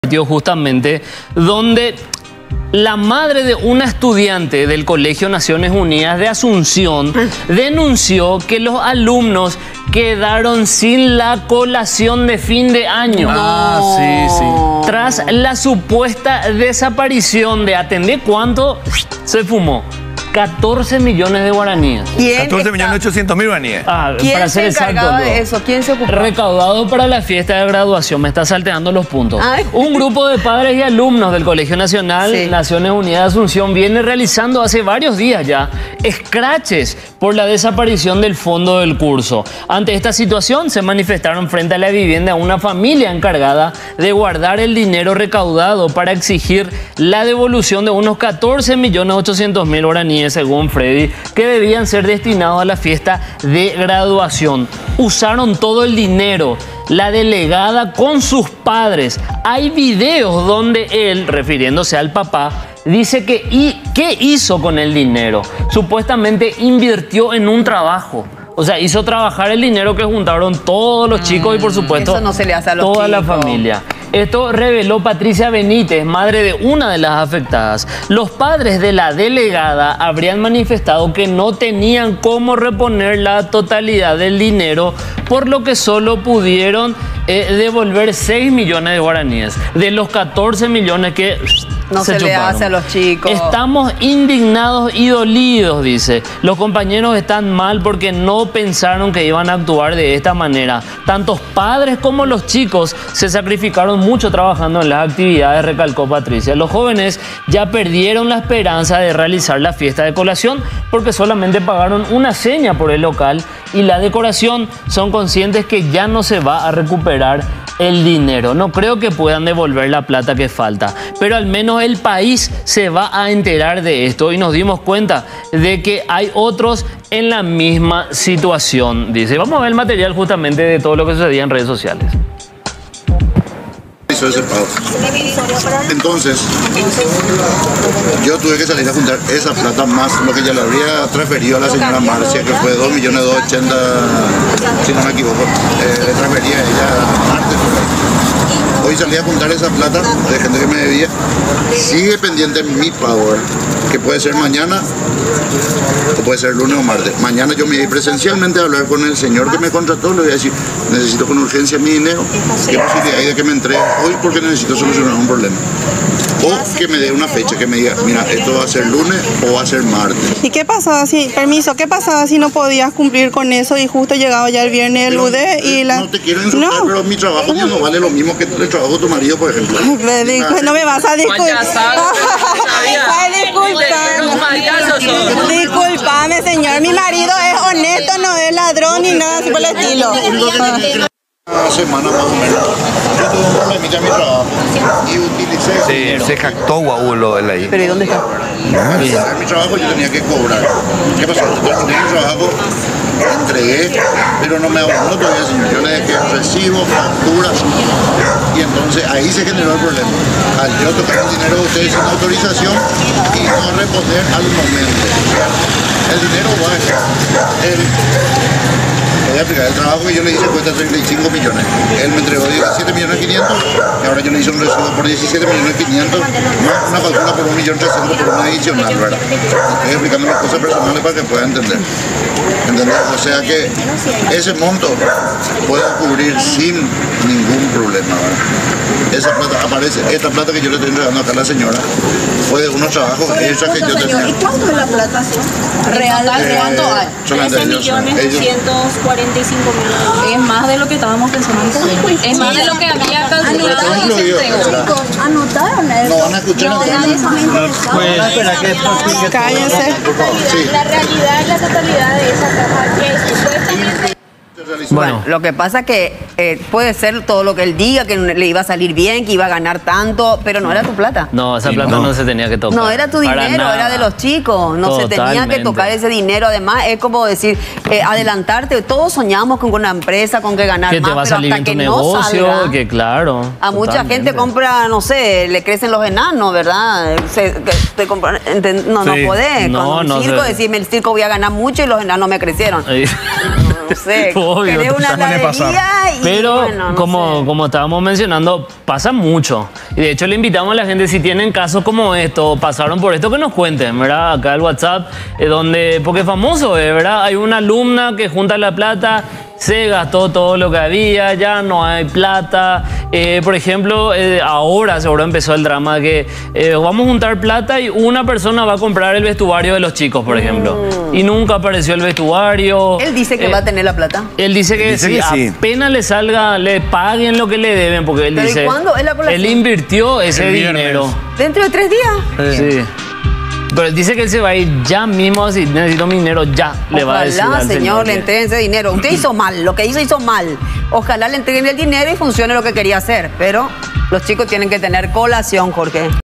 Justamente donde la madre de una estudiante del Colegio Naciones Unidas de Asunción denunció que los alumnos quedaron sin la colación de fin de año. Sí. Tras la supuesta desaparición de, ¿atendé cuánto? Se fumó 14 millones de guaraníes. 14.800.000 guaraníes. ¿Quién para se ser encargaba exacto, de eso? ¿Quién se ocupó? Recaudado para la fiesta de graduación. Me está salteando los puntos. Ay. Un grupo de padres y alumnos del Colegio Nacional Naciones Unidas de Asunción viene realizando hace varios días ya escraches por la desaparición del fondo del curso. Ante esta situación se manifestaron frente a la vivienda una familia encargada de guardar el dinero recaudado para exigir la devolución de unos 14.800.000 guaraníes, según Freddy, que debían ser destinados a la fiesta de graduación. Usaron todo el dinero. La delegada con sus padres. Hay videos donde él, refiriéndose al papá, dice que ¿qué hizo con el dinero? Supuestamente invirtió en un trabajo. O sea, hizo trabajar el dinero que juntaron todos los chicos y, por supuesto, eso no se le hace a los toda la chicos. familia. Esto reveló Patricia Benítez, madre de una de las afectadas. Los padres de la delegada habrían manifestado que no tenían cómo reponer la totalidad del dinero, por lo que solo pudieron devolver 6 millones de guaraníes de los 14 millones que no se le hace a los chicos. Estamos indignados y dolidos, dice. Los compañeros están mal porque no pensaron que iban a actuar de esta manera. Tantos padres como los chicos se sacrificaron mucho trabajando en las actividades, recalcó Patricia. Los jóvenes ya perdieron la esperanza de realizar la fiesta de colación porque solamente pagaron una seña por el local y la decoración. Son conscientes que ya no se va a recuperar el dinero. No creo que puedan devolver la plata que falta, pero al menos el país se va a enterar de esto y nos dimos cuenta de que hay otros en la misma situación, dice. Vamos a ver el material justamente de todo lo que sucedía en redes sociales. Ese pago. Entonces, yo tuve que salir a juntar esa plata más lo que ya le habría transferido a la señora Marcia, que fue 2.280.000, si no me equivoco, le transfería a ella martes. Hoy salí a juntar esa plata de gente que me debía. Sigue pendiente mi pago, que puede ser mañana o puede ser lunes o martes. Mañana yo me voy presencialmente a hablar con el señor que me contrató. Le voy a decir, necesito con urgencia mi dinero. ¿Qué posibilidad hay de que me entregue hoy? Porque necesito solucionar un problema. O que me dé una fecha, que me diga, mira, esto va a ser lunes o va a ser martes. ¿Y qué pasaba si, ¿qué pasaba si no podías cumplir con eso y justo llegaba ya el viernes el lunes y la... No te quiero insultar, pero mi trabajo ya no vale lo mismo que el trabajo de tu marido, por ejemplo. No me vas a disculpar. Disculpame, señor. Mi marido es honesto, no es ladrón ni nada así por el estilo. Una semana más o menos. Yo tuve un problemita en mi trabajo y utilicé Se jactó Guaulo él ahí. ¿Pero y dónde está? en mi trabajo yo tenía que cobrar. ¿Qué pasó? Yo terminé mi trabajo, entregué, pero no me abonó todavía, señor. Yo le dejé recibo, facturas, y entonces ahí se generó el problema. Al yo tocar el dinero de ustedes sin autorización y no responder al momento. El dinero va voy a explicar, el trabajo que yo le hice cuesta 35 millones. Él me entregó 17.500.000 y ahora yo le hice un recibo por 17.500.000, más una factura por 1.300.000 por una adicional, ¿verdad? Estoy explicando las cosas personales para que pueda entender. ¿Entendés? O sea que ese monto puede cubrir sin ningún problema, ¿verdad? Esa plata aparece, esta plata que yo le estoy entregando acá a la señora fue de unos trabajos extras que yo tenía. ¿Y cuánto es la plata? Real, ¿cuánto hay? 13.845.000. Es más de lo que estábamos pensando. Es más de lo que había calculado y se entregó. Chicos, anotaron. No van a escuchar. Cállense. La realidad, la totalidad de esa caja que supuestamente... Bueno, lo que pasa que puede ser todo lo que él diga, que le iba a salir bien, que iba a ganar tanto, pero no era tu plata. No, esa plata no se tenía que tocar. No era tu dinero, era de los chicos. No se tenía que tocar ese dinero. Además, es como decir, adelantarte. Todos soñamos con una empresa, con que ganar que más, te va a pero salir hasta bien que tu no negocio, salga, que claro. a mucha gente compra, no sé, le crecen los enanos, ¿verdad? No podés. No, con un circo, decirme el circo voy a ganar mucho y los enanos me crecieron. no sé. Obvio, Querés una suele pasar. heladería y Pero bueno, no como estábamos mencionando, pasa mucho. Y de hecho le invitamos a la gente, si tienen casos como esto, pasaron por esto, que nos cuenten, ¿verdad? Acá el WhatsApp, porque es famoso, ¿verdad? Hay una alumna que junta la plata, se gastó todo lo que había, ya no hay plata. Por ejemplo, ahora seguro empezó el drama que vamos a juntar plata y una persona va a comprar el vestuario de los chicos, por ejemplo. Y nunca apareció el vestuario. Él dice que va a tener la plata. Él dice que dice si que sí. apenas le salga, le paguen lo que le deben, porque él ¿Pero y dice... cuándo es la colación? Él invirtió ese El viernes. dinero. ¿Dentro de 3 días? Sí. Pero él dice que él se va a ir ya mismo, si necesito mi dinero ya, le va a decir Ojalá, al señor, le que- entreguen ese dinero. Usted hizo mal, lo que hizo mal. Ojalá le entreguen el dinero y funcione lo que quería hacer. Pero los chicos tienen que tener colación, Jorge.